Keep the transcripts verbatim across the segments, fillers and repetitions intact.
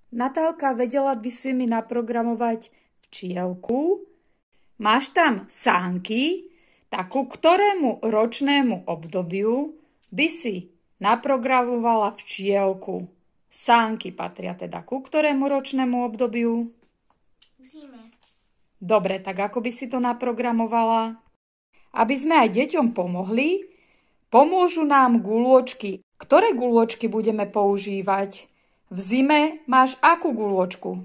Natálka, vedela by si mi naprogramovať včielku? Máš tam sánky, tak ku ktorému ročnému obdobiu by si naprogramovala včielku? Sánky patria teda ku ktorému ročnému obdobiu? V zime. Dobre, tak ako by si to naprogramovala? Aby sme aj deťom pomohli, pomôžu nám guľôčky. Ktoré guľôčky budeme používať? V zime máš akú guľôčku?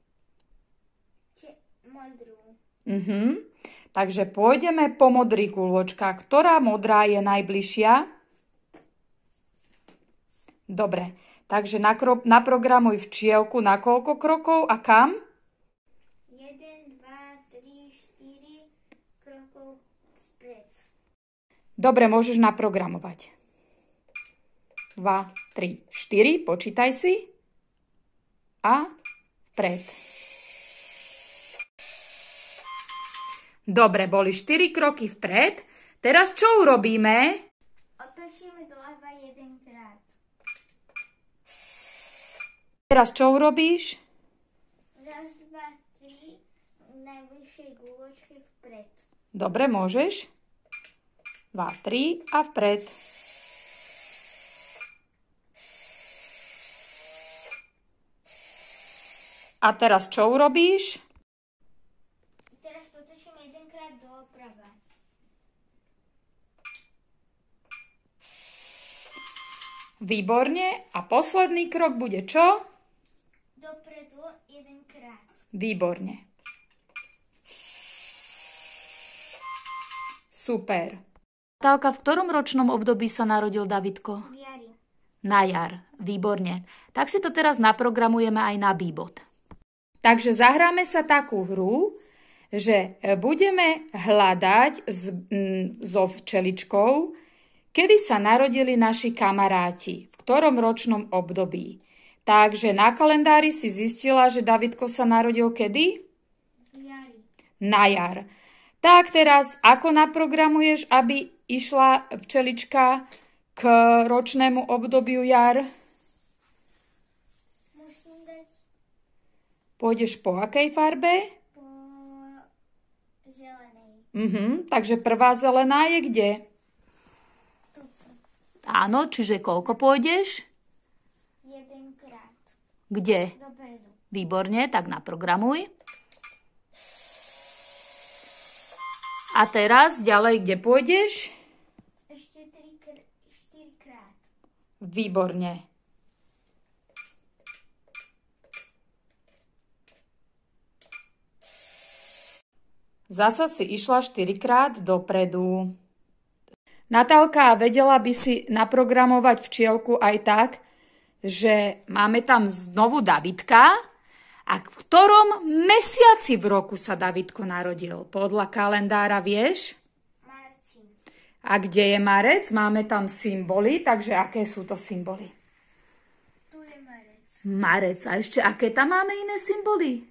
Modrú. Mhm. Takže pôjdeme po modrých guľôčkach. Ktorá modrá je najbližšia? Dobre, takže naprogramuj včielku na koľko krokov a kam? jeden, dva, tri, štyri krokov vpred. Dobre, môžeš naprogramovať. dva, tri, štyri, počítaj si. A vpred. Dobre, boli štyri kroky vpred. Teraz čo urobíme? Otočíme doľava jedenkrát. Teraz čo urobíš? Raz, dva, tri, najbližšej guľočke vpred. Dobre, môžeš. dva, tri a vpred. A teraz čo urobíš? Teraz otočím jedenkrát doprava. Výborne. A posledný krok bude čo? Dopredu jedenkrát. Výborne. Super. Natálka, v ktorom ročnom období sa narodil Davidko? V jari. Na jar. Výborne. Tak si to teraz naprogramujeme aj na bíbot. Takže zahráme sa takú hru, že budeme hľadať s, m, so včeličkou, kedy sa narodili naši kamaráti, v ktorom ročnom období. Takže na kalendári si zistila, že Davidko sa narodil kedy? V jari. Na jar. Tak teraz, ako naprogramuješ, aby išla včelička k ročnému obdobiu jar? Musím dať Pôjdeš po akej farbe? po zelenej. Mhm, takže prvá zelená je kde? Tuto. Áno, čiže koľko pôjdeš? Jedenkrát. Kde? Dopredu. Výborne, tak naprogramuj. A teraz ďalej, kde pôjdeš? Ešte tri, štyrikrát. Výborne. Zasa si išla štyrikrát dopredu. Natálka, vedela by si naprogramovať včielku aj tak, že máme tam znovu Davidka a v ktorom mesiaci v roku sa Davidko narodil? Podľa kalendára vieš? Marci. A kde je marec? Máme tam symboly, takže aké sú to symboly? Tu je marec. Marec. A ešte aké tam máme iné symboly?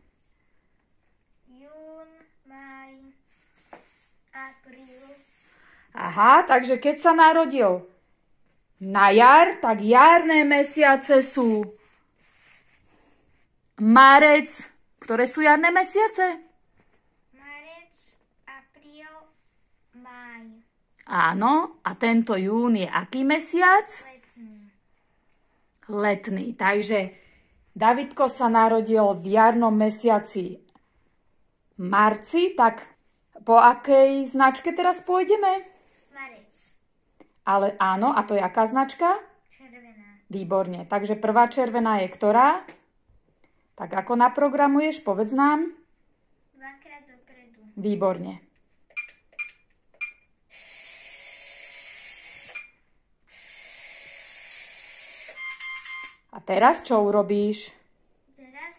Jún, maj, apríl. Aha, takže keď sa narodil na jar, tak jarné mesiace sú marec. Ktoré sú jarné mesiace? Marec, apríl, maj. Áno, a tento jún je aký mesiac? Letný. Letný. Takže Davidko sa narodil v jarnom mesiaci marci, tak po akej značke teraz pôjdeme? Marec. Ale áno, a to je aká značka? Červená. Výborne. Takže prvá červená je ktorá? Tak ako naprogramuješ, povedz nám. Dvakrát dopredu. Výborne. A teraz čo urobíš? Teraz.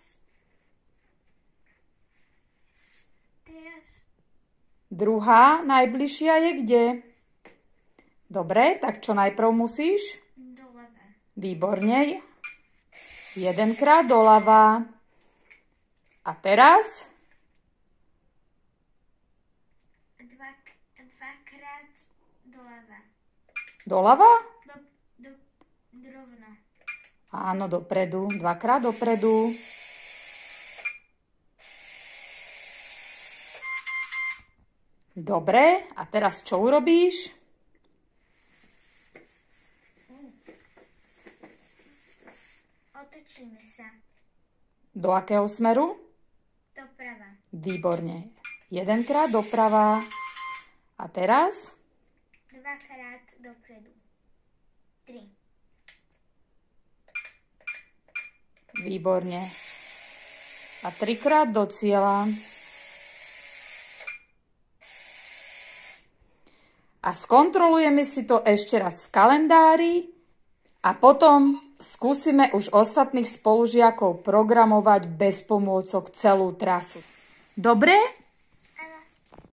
Teraz. Druhá, najbližšia je kde? Dobre, tak čo najprv musíš? Doľava. Výborne. Jedenkrát doľava. A teraz? Dva, dvakrát doľava. Doľava? Do, do, rovno. Áno, dopredu. Dvakrát dopredu. Dobre, a teraz čo urobíš? Otočíme sa. Do akého smeru? Doprava. Výborne. Jedenkrát doprava. A teraz? Dvakrát dopredu. Tri. Výborne. A trikrát do cieľa. A skontrolujeme si to ešte raz v kalendári a potom skúsime už ostatných spolužiakov programovať bez pomôcok celú trasu. Dobre?